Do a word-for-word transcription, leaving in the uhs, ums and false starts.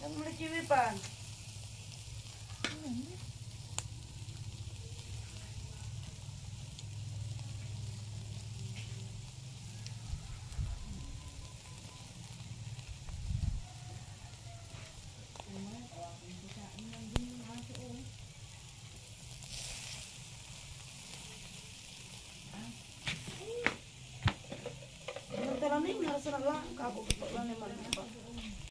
Mulai ciwi pan. Nanti lagi nggak senang lah, kabur ketok lah nih mana.